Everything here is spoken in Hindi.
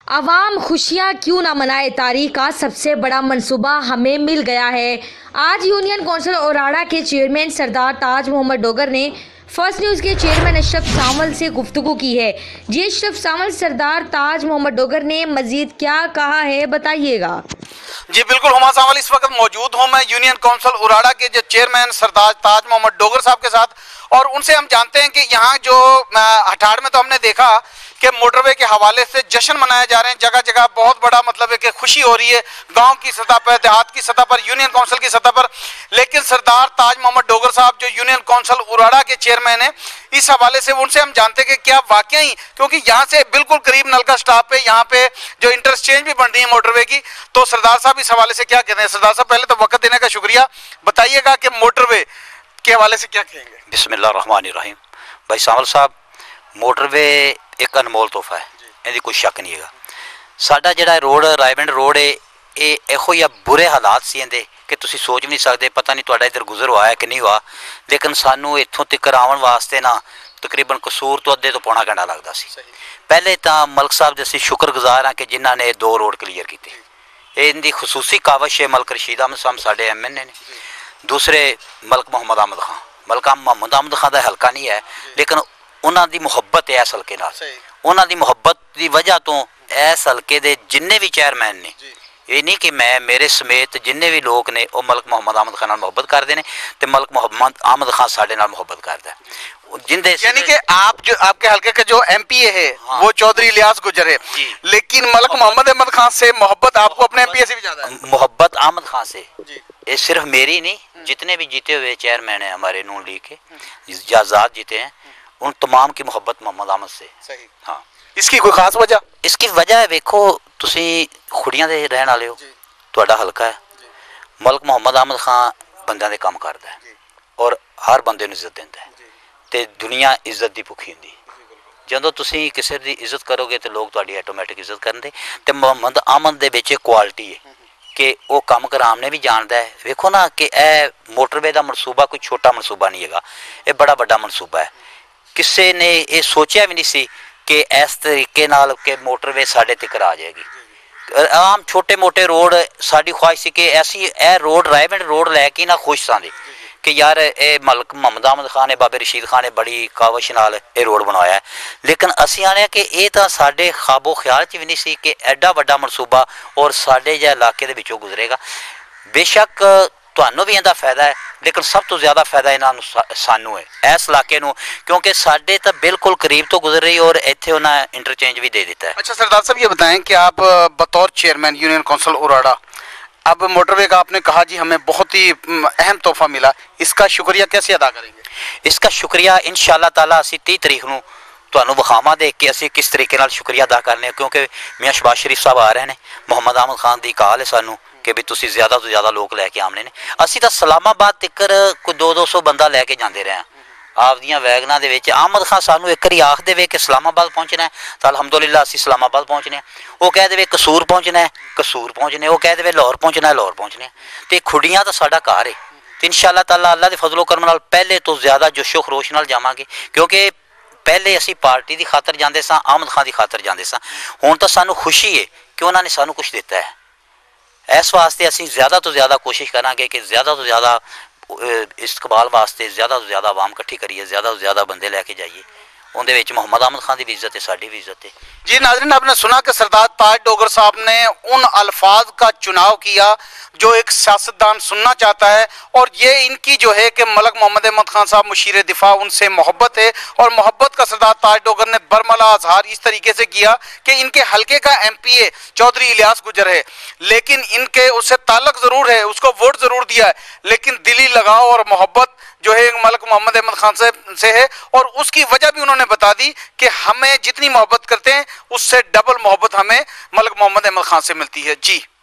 अवाम खुशियाँ क्यों ना मनाए, तारीख का सबसे बड़ा मंसूबा हमें मिल गया है। आज यूनियन कौंसिल ओराड़ा के चेयरमैन सरदार ताज मोहम्मद डोगर ने फर्स्ट न्यूज़ के चेयरमैन अशरफ सावल से गुफ्तगू की है। जी अशरफ सावल, सरदार ताज मोहम्मद डोगर ने मजीद क्या कहा है, बताइएगा। जी बिल्कुल, हुमा सावल इस वक्त मौजूद हूँ मैं यूनियन काउंसिल उराड़ा के जो चेयरमैन सरदार ताज मोहम्मद डोगर साहब के साथ, और उनसे हम जानते हैं कि यहाँ जो हठाड़ में तो हमने देखा कि मोटरवे के हवाले से जश्न मनाए जा रहे हैं, जगह जगह बहुत बड़ा मतलब है कि खुशी हो रही है गांव की सतह पर, देहात की सतह पर, यूनियन काउंसिल की सतह पर। लेकिन सरदार ताज मोहम्मद डोगर साहब जो यूनियन काउंसिल उराड़ा के चेयरमैन है, इस हवाले से उनसे हम जानते हैं कि क्या वाकई, क्योंकि यहाँ से बिल्कुल करीब नलका स्टॉप पे यहाँ पे जो इंटरचेंज भी बन रही है मोटरवे की, तो सरदार साहब इस हवाले से क्या कहते हैं। सरदार साहब, पहले तो वक्त देने का शुक्रिया, बताइएगा कि मोटरवे के हवाले से क्या कहेंगे। बिस्मिल्लाहिर्रहमानिर्रहीम। भाई सावल साहब, मोटरवे एक अनमोल तोहफा है, ਇਹਦੀ कोई शक नहीं है। साडा ਜਿਹੜਾ रोड रायविंड रोड है, ये ਇਹੋ ਜਿਹਾ बुरे हालात सी ਇਹਦੇ कि तुसी सोच भी नहीं सकते। पता नहीं ਤੁਹਾਡਾ इधर गुजर हुआ है कि नहीं हुआ, लेकिन सानू इत्थों तक आउण वास्ते ना तकरीबन कसूर तो अद्धे तो पौना घंटा लगता सी। पहले तो मलक साहब दे असीं शुक्रगुजार हाँ कि जिन्हों ने 2 रोड क्लीयर किए। इनकी खसूसी काविश है मलक रशीद अहमद साहब साडे MNA ने, दूसरे मलक मोहम्मद अहमद खान। मलक मोहम्मद अहमद खान का हल्का नहीं है, लेकिन उन्हों की मुहब्बत है इस हल्के नाल। उन्हों की मुहब्बत की वजह तो इस हल्के के जिन्ने भी चेयरमैन ने, ये नहीं कि मैं मेरे समेत जिन्ने भी लोग ने वो मलक मोहम्मद अहमद खान मुहब्बत करते हैं, तो मलक मोहम्मद अहमद खान साडे नाल मुहब्बत करता है। जिंदे यानी कि आप जो आपके हल्के का जो MPA है, हाँ, वो चौधरी इलियास गुजर है, लेकिन मलक मोहम्मद अहमद खान से मोहब्बत आपको अपने MPA से भी ज्यादा है। मोहब्बत अहमद खान से ये सिर्फ मेरी नहीं, जितने भी जीते हुए चेयरमैन हैं हमारे नून लीग के, आजाद जीते हैं, उन तमाम की मोहब्बत मोहम्मद अहमद से। सही। हाँ, इसकी कोई खास वजह? इसकी वजह है, वेखो तुसी खुड़ियां दे रहने वाले हो, तुहाडा हल्का है। मलक मोहम्मद अहमद खान बंदे दे काम करता है और हर बंदे नूं इज्जत देंदा है, ते दुनिया इज्जत दी भुखी हुंदी। ਜਦੋਂ ਤੁਸੀਂ ਕਿਸੇ ਦੀ ਇੱਜ਼ਤ ਕਰੋਗੇ तो लोग ਤੁਹਾਡੀ ਆਟੋਮੈਟਿਕ ਇੱਜ਼ਤ ਕਰਨਗੇ। ਤੇ ਮੁਹੰਮਦ ਅਹਿਮਦ ਦੇ ਵਿੱਚ ਕੁਆਲਿਟੀ ਹੈ कि वो काम कराने भी जानता है। वेखो ना कि यह मोटरवे का मनसूबा कोई छोटा मनसूबा नहीं है, ये बड़ा बड़ा मनसूबा है। किसी ने ये सोचा भी नहीं सी कि इस तरीके नाल के मोटरवे साढ़े तक आ जाएगी। आम छोटे मोटे रोड साड़ी ख्वाहिश सी कि ऐसी यह रोड रायविंड रोड लैके ना खुश सा कि यार ये मलक मोहम्मद अहमद खान ने, बाबे रशीद खान ने बड़ी काविश नाल ये रोड बनाया है। लेकिन असी आने कि ये तो साढ़े ख्वाबो ख्याल च भी नहीं सी कि एडा वड्डा मनसूबा और साढ़े जिहा इलाके दे विचों गुजरेगा। बेशक तुहानू भी इहदा फायदा है, लेकिन सब तो ज़्यादा फायदा इन्हां सानू है इस इलाके नूं, क्योंकि साढ़े तो बिल्कुल करीब तो गुजर रही और इत्थे उन्हें इंटरचेंज भी दे दिता है। अच्छा सरदार साहब, ये बताएं कि आप बतौर चेयरमैन यूनियन काउंसिल उराड़ा, अब मोटरवे का आपने कहा जी हमें बहुत ही अहम तोहफा मिला, इसका शुक्रिया कैसे अदा करेंगे? इसका शुक्रिया इंशाअल्लाह ताला असी 30 तरीक नूं तुहानू विखावां दे के असी किस तरीके नाल शुक्रिया अदा करने, क्योंकि मियाँ शहबाज शरीफ साहब आ रहे हैं। मोहम्मद अहमद खान की कॉल है सानू कि भी तुसी ज़्यादा तो ज़्यादा लोग लैके आने ने। असी तो इस्लामाबाद तक कोई 200 बंदा लैके जाते रहे हैं आपदियां वैगनां दे विच। अहमद खान सानू एक बारी आख देवे कि इस्लामाबाद पहुँचना है तो अलहमदुलिल्लाह असी इस्लामाबाद पहुँचने। वो कह देवे कसूर पहुँचना है, कसूर पहुँचने। वो कह देवे लाहौर पहुँचना है, लाहौर पहुँचने। तो खुड़ियाँ तो साडा घर है, तो इंशाअल्लाह ताला अल्लाह के फजलो करम नाल पहले तो ज़्यादा जोशो खरोश नाल जावांगे, क्योंकि पहले असी पार्टी की खातर जाते सां, अहमद खान की खातर जाते सां। हुण तो सानू खुशी है कि उन्होंने सानू कुछ दिता है। इस वास्ते असी ज़्यादा तो ज़्यादा कोशिश करांगे कि ज़्यादा तो ज़्यादा इस्तकबाल वास्ते ज़्यादा तो ज़्यादा आवाम इकट्ठी करिए, ज़्यादा तो ज़्यादा बंदे लैके जाइए। उनके विच मोहम्मद अहमद खान की भी इज्जत है, साड़ी भी इज्जत है। जी नाज़रीन, आपने सुना कि सरदार ताज डोगर साहब ने उन अल्फाज का चुनाव किया जो एक सियासतदान सुनना चाहता है, और ये इनकी जो है कि मलक मोहम्मद अहमद खान साहब मुशीर दिफा, उनसे मोहब्बत है, और मोहब्बत का सरदार ताज डोगर ने बरमला अजहार इस तरीके से किया कि इनके हल्के का MPA चौधरी इलियास गुजर है, लेकिन इनके उससे ताल्लुक ज़रूर है, उसको वोट ज़रूर दिया है, लेकिन दिली लगाव और मोहब्बत जो है मलक मोहम्मद अहमद खान से है। और उसकी वजह भी उन्होंने बता दी कि हमें जितनी मोहब्बत करते हैं उससे डबल मोहब्बत हमें मलक मोहम्मद अहमद खान से मिलती है। जी।